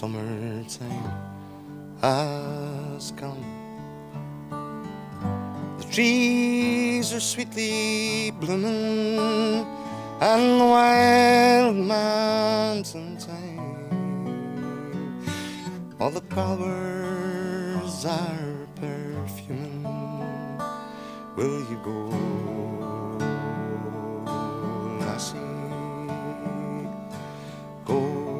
summertime has come. The trees are sweetly blooming, and the wild mountain thyme, all the flowers are perfuming. Will you go, lassie? Go,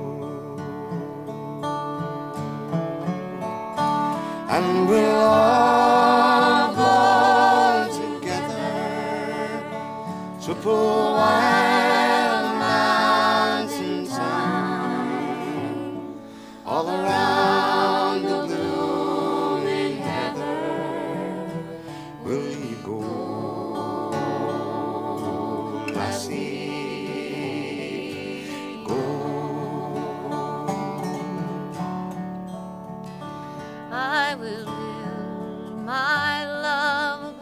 and we'll all go together to pull wild mountain thyme, all around the blooming heather. Will you go, lassie? I will build my love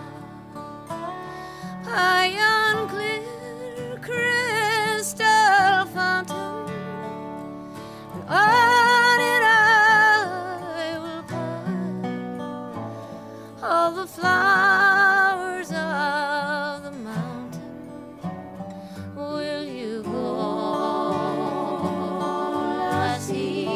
by yon clear crystal fountain, and on it I will plant all the flowers of the mountain. Will you go, lassie?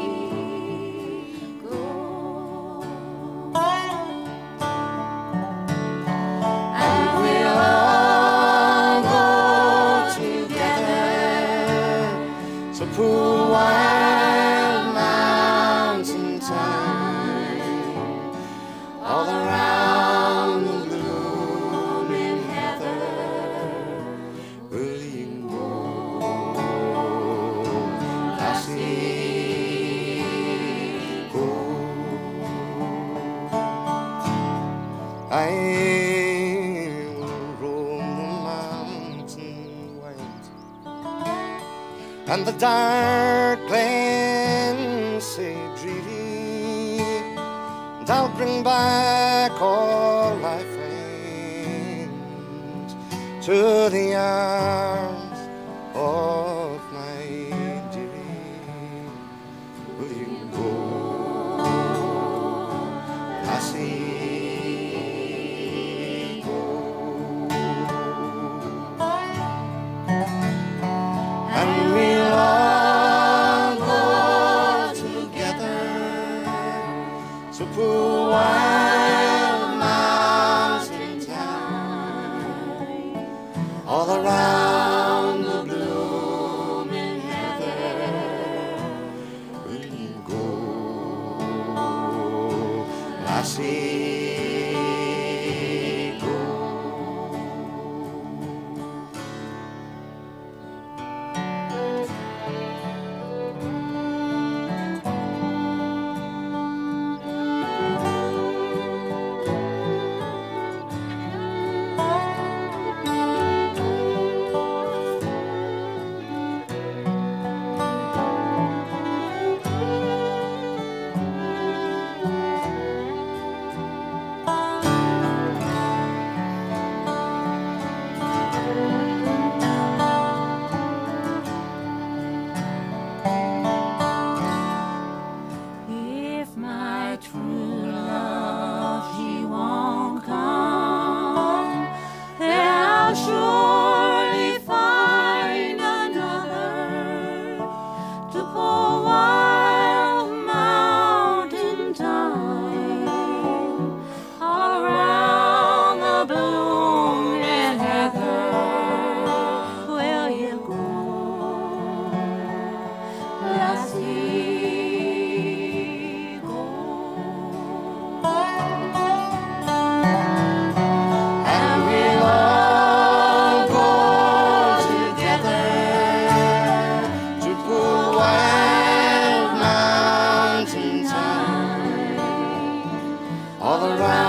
So pull wild mountain thyme, all around the blooming heather. Will you go, lassie? Go. I will roam the mountain wide, and the dark glens say dreary, and I'll bring back all I find to the arms of my dearie. Will you go, lassie? Go. And we'll all go together to pull wild mountain thyme, all around the blooming heather. Will you go, lassie? True love, she won't come, then I'll surely find another to pull wild mountain thyme, all around the blooming heather. Will you go, lassie? All around